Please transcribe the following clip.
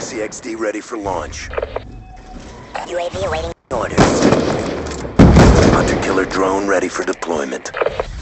RCXD ready for launch. UAV awaiting Orders. Hunter-killer drone ready for deployment.